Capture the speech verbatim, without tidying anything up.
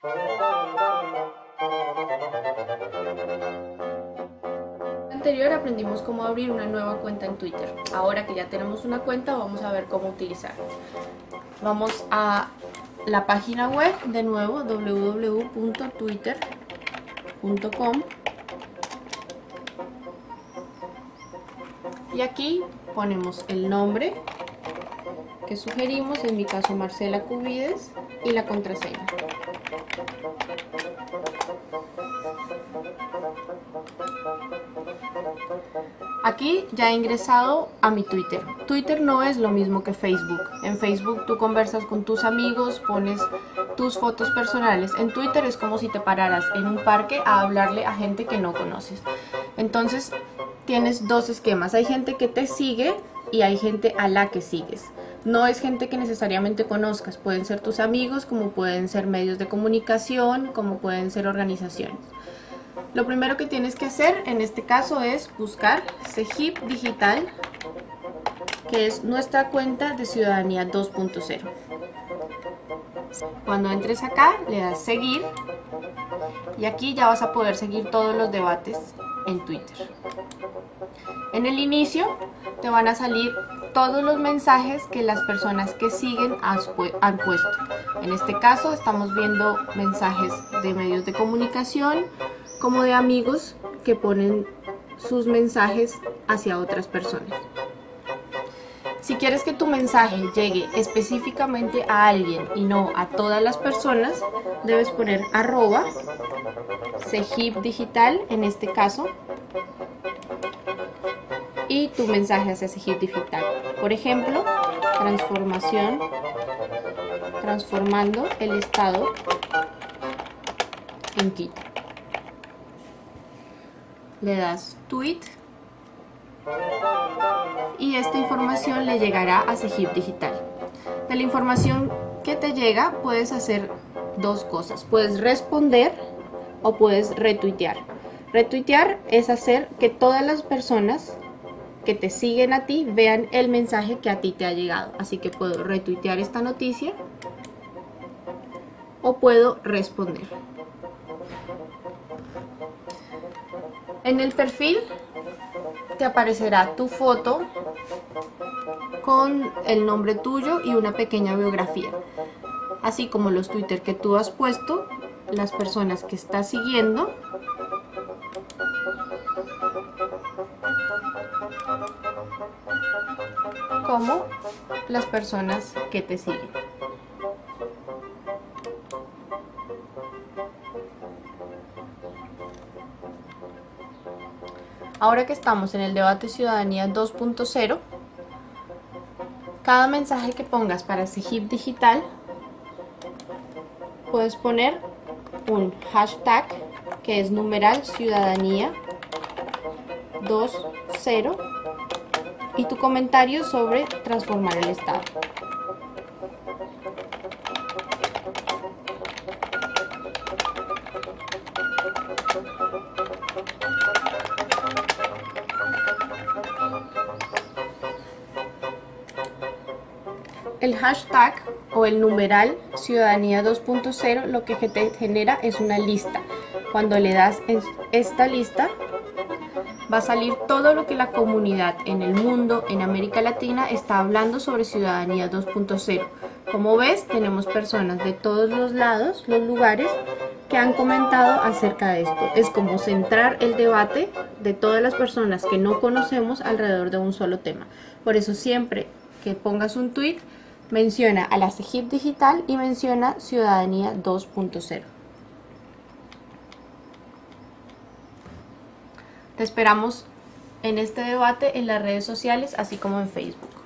Anterior aprendimos cómo abrir una nueva cuenta en Twitter. Ahora que ya tenemos una cuenta, vamos a ver cómo utilizarla. Vamos a la página web, de nuevo, doble u doble u doble u punto twitter punto com, y aquí ponemos el nombre que sugerimos, en mi caso Marcela Cubides, y la contraseña. Aquí ya he ingresado a mi Twitter. Twitter no es lo mismo que Facebook. En Facebook tú conversas con tus amigos, pones tus fotos personales. En Twitter es como si te pararas en un parque a hablarle a gente que no conoces. Entonces tienes dos esquemas. Hay gente que te sigue y hay gente a la que sigues. No es gente que necesariamente conozcas. Pueden ser tus amigos, como pueden ser medios de comunicación, como pueden ser organizaciones. Lo primero que tienes que hacer en este caso es buscar Cegip Digital, que es nuestra cuenta de Ciudadanía dos punto cero. Cuando entres acá, le das seguir y aquí ya vas a poder seguir todos los debates en Twitter. En el inicio te van a salir todos los mensajes que las personas que siguen han puesto. En este caso estamos viendo mensajes de medios de comunicación como de amigos que ponen sus mensajes hacia otras personas. Si quieres que tu mensaje llegue específicamente a alguien y no a todas las personas, debes poner arroba Cegip Digital en este caso y tu mensaje hacia Cegip Digital. Por ejemplo, transformación, transformando el estado en Quito. Le das tweet y esta información le llegará a Cegip Digital. De la información que te llega puedes hacer dos cosas. Puedes responder o puedes retuitear. Retuitear es hacer que todas las personas que te siguen a ti vean el mensaje que a ti te ha llegado. Así que puedo retuitear esta noticia o puedo responder. En el perfil te aparecerá tu foto con el nombre tuyo y una pequeña biografía, así como los Twitter que tú has puesto, las personas que estás siguiendo, como las personas que te siguen. Ahora que estamos en el debate Ciudadanía dos punto cero, cada mensaje que pongas para Cegip Digital, puedes poner un hashtag que es numeral Ciudadanía dos punto cero y tu comentario sobre transformar el estado. El hashtag o el numeral Ciudadanía dos punto cero lo que te genera es una lista. Cuando le das en esta lista va a salir todo lo que la comunidad en el mundo, en América Latina, está hablando sobre Ciudadanía dos punto cero. Como ves, tenemos personas de todos los lados, los lugares, que han comentado acerca de esto. Es como centrar el debate de todas las personas que no conocemos alrededor de un solo tema. Por eso siempre que pongas un tweet, menciona a la Cegip Digital y menciona Ciudadanía dos punto cero. Te esperamos en este debate en las redes sociales, así como en Facebook.